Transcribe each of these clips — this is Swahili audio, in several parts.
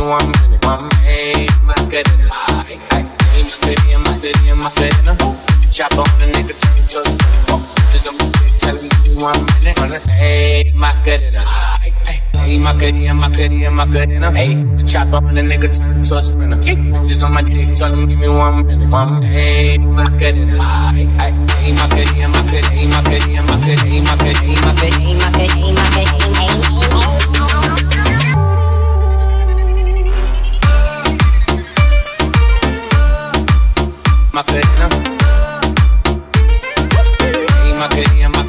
1 minute. Hey, Macarena. Hey, Macarena. Chop on the nigga, turn to a spinner. Just don't tell him 1 minute. Hey, Macarena. Hey, Macarena. Hey, chop on the nigga, turn to a sprinter. Just on my dick, tell him give me 1 minute. Hey, Macarena. Hey, Macarena.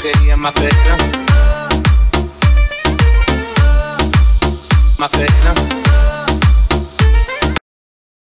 Macarena.